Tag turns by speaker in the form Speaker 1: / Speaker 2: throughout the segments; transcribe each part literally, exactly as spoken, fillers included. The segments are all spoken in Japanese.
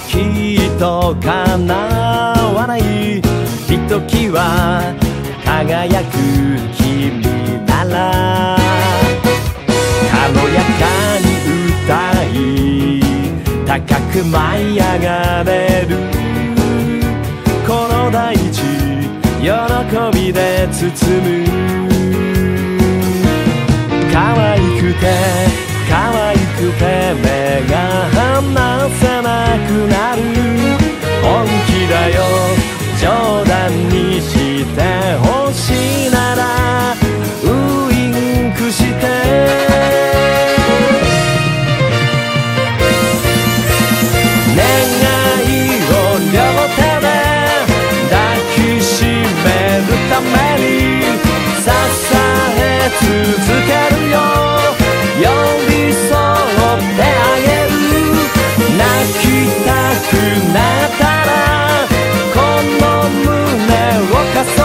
Speaker 1: きっと叶わない。ひときわ輝く君なら軽やかに歌い高く舞い上がれる。この大地喜びで包む。可愛くて可愛くて目が離せなくなる。本気だよ冗談にしてほしいならウインクして願いを両手で抱きしめるために支え続けるよ。寄り添ってあげる。泣きたくなったらこの胸を貸そう。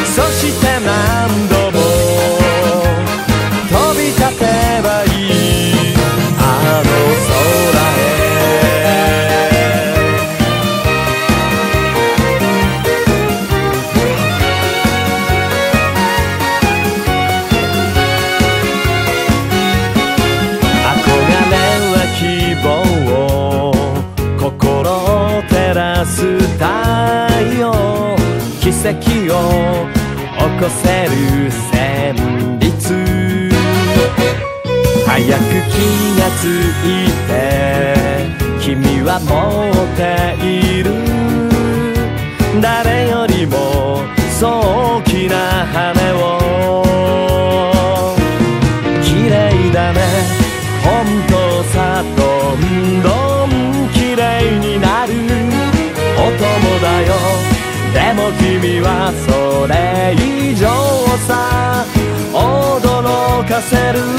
Speaker 1: そして何度も飛び立てばいいあの空へ。憧れは希望、心を照らす太陽、奇跡を起こせる旋律。早く気がついて君は持っている。誰よりもそう大きな羽を。綺麗だね本当さ、どんどん綺麗になる。お供だよでも君はそれ以上さ、驚かせる。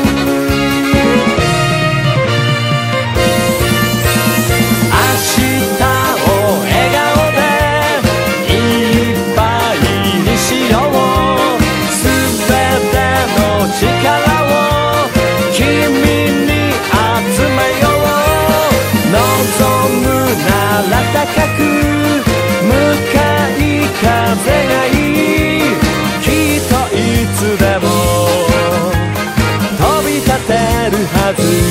Speaker 1: 明日を笑顔でいっぱいにしよう。すべての力を君に集めよう。望むなら高く向かい風がいい。きっといつでも飛び立てるはず。